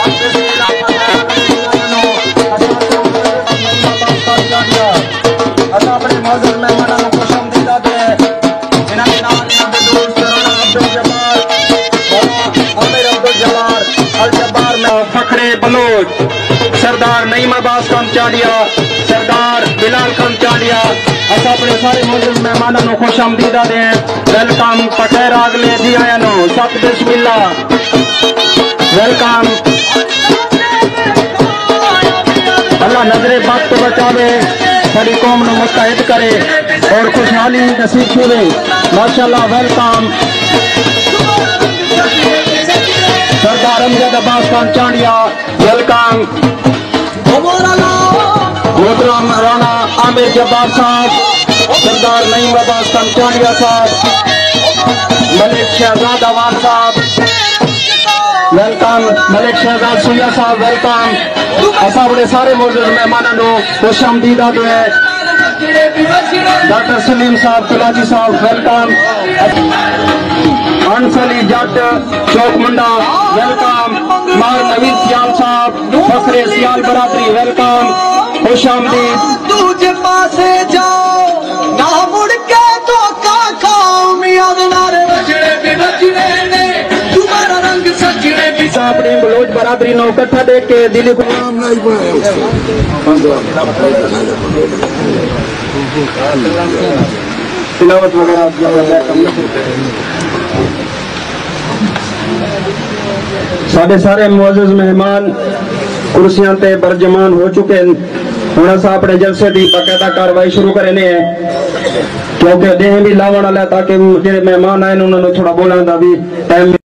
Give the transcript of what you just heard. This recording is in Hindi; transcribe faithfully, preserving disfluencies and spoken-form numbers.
अपने मौजूद मेहमानों को खुशामदीद आते हैं जिन्होंने नाम आमिर अब्दुल जब्बार अल जब्बार में फखरे बलोच सरदार नईम अब्बास कमचालिया सरदार बिलाल कमचालिया अस अपने सारे मौजूद मेहमानों को खुशामदीद आते हैं। वेलकम पटेर अगले जी आया नो सब बिस्मिल्लाह वेलकम। अल्लाह नजरे वक्त बचावे सारी कौम को मुस्तैद करे और खुशहाली नसीब करे माशाल्लाह। Welcome Sardar Amjad Abbas Kamchalia welcome. मोहतरम राणा आमिर जब्बार साहब सरदार नईम अब्बास कमचालिया साहब मलिक शहजाद अवान साहब वेलकम। मलिक शहजाद सुया साहब वेलकम। असा बड़े सारे मौजूद मेहमानों को खुशामदीद आते हैं। डॉक्टर सलीम साहब कलाजी साहब वेलकम। अंसली जट चौक मुंडा वेलकम। मार नवीन सियाल साहब फखरे सियाल बरादरी वेलकम खुशामदीद। दूजे पासे जाओ ना मुड़ के तो का खाओ मियां नारे बजड़े भी बजने ने तुम्हारा रंग सजने भी अपनी बलोच बरादरी नो इकट्ठा देख के दिली को तिलावत वगैरह साढ़े सारे मुअज़्ज़ज़ मेहमान कुर्सियां ते बरजमान हो चुके हैं। हुण असां अपने जलसे की बाकायदा कार्रवाई शुरू करने क्योंकि देह भी लावण वाला ताकि जेडे मेहमान आए उन्होंने थोड़ा बोलने का भी टाइम